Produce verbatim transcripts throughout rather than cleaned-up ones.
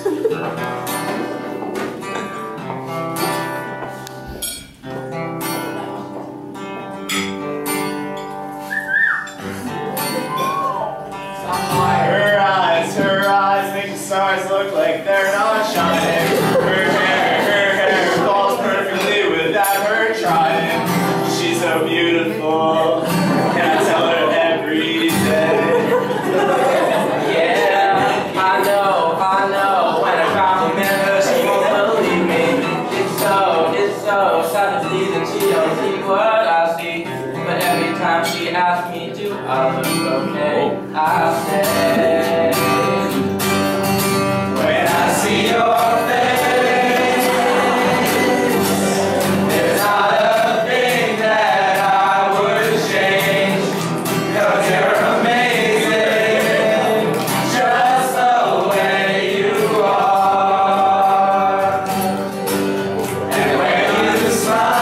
Her eyes, her eyes make the stars look like they're not shining. Her hair, her hair falls perfectly without her trying. She's so beautiful, and I tell her every day. Yeah, I know, I know. When I compliment her, she won't believe me. It's so, it's so sad to see that she don't see what I see. But every time she asks me, do I look okay? I say, when I see your face, there's not a thing that I would change. 'Cause you're amazing, just the way you are. And when you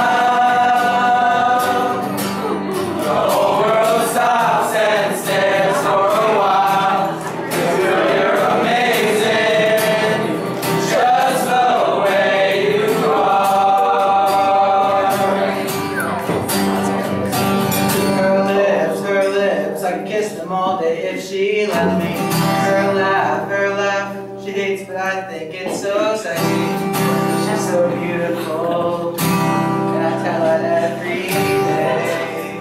smile, the whole world stops and stares for a while. 'Cause you're amazing, just the way you are. Her lips, her lips, I could kiss them all day if she let me. Her laugh, her laugh, she hates but I think it's so sexy. She's so beautiful, and I tell her every day.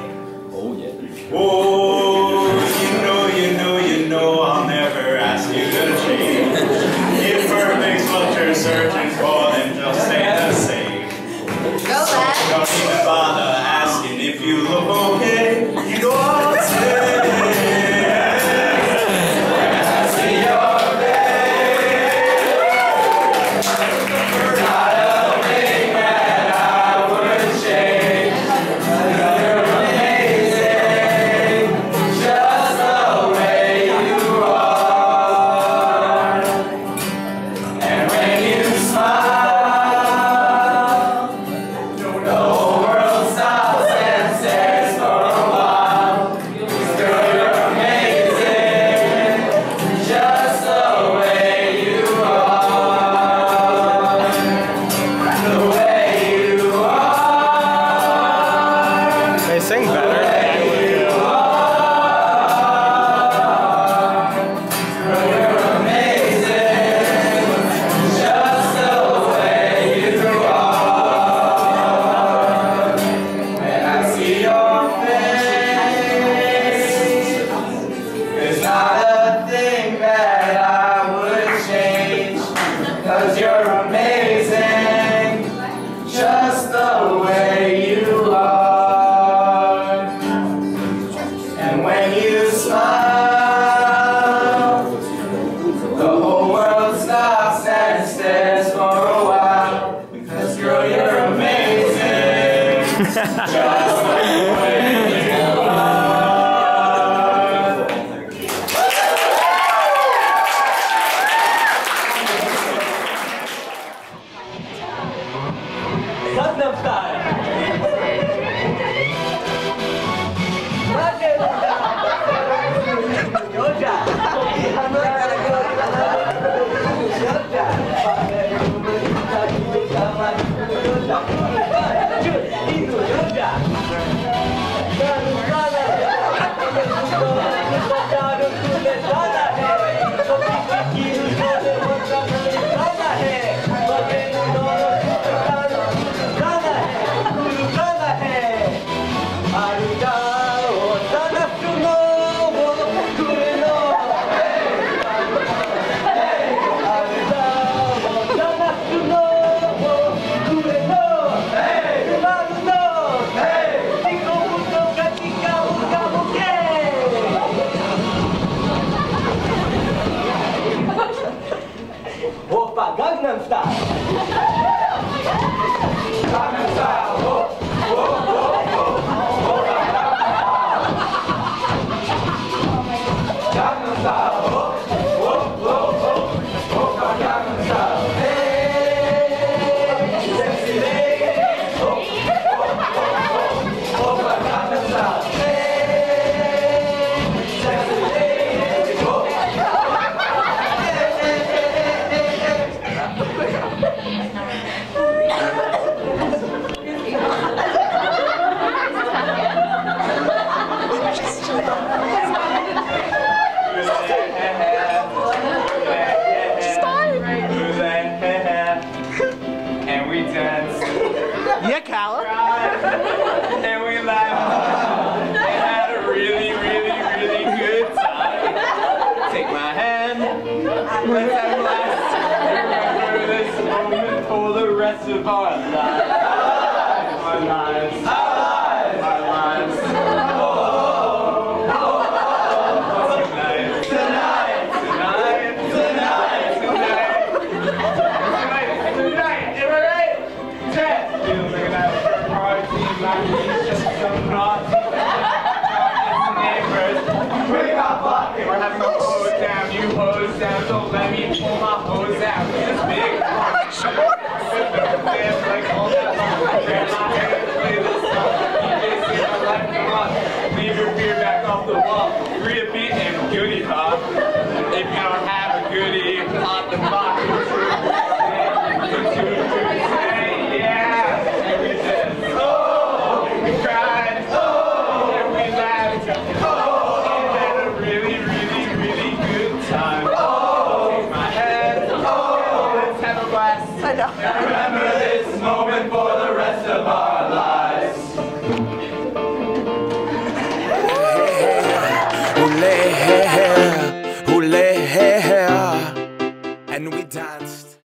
Oh, you know, you know, you know, I'll never ask you to change. If perfect's what you're searching for, then just stay the same. Go back. Don't even bother asking if you look okay. You know I'll say. When I see your face, there's not a thing that I would change. 'Cause you're amazing, just the way you are. And when you smile, the whole world stops and stares for a while. 'Cause girl, you're amazing, just the way you are. The way you are. They sing better. The way you are. Girl, you're amazing, just the way you are. When I see your face, there's not a thing that I would change. 'Cause you're amazing, just the way you are. And when you smile, the whole world stops and stares for a while. Because girl, you're amazing, just the way you are. Let's have last. Remember this moment for the rest of our lives. Our lives. Our lives. Our lives. Oh, oh, oh, oh. Tonight. Tonight. Tonight. Tonight. Tonight. Tonight. Tonight. Am I right? Ten. Feels like that shirt party. Like he's just some naughty. We got lucky. We're having a hose down. You hose down. Don't let me pull my hose out. This big punch. Like all that long. Grandma had to play this song. D J said I like the rock. Leave your beer back off the wall. Real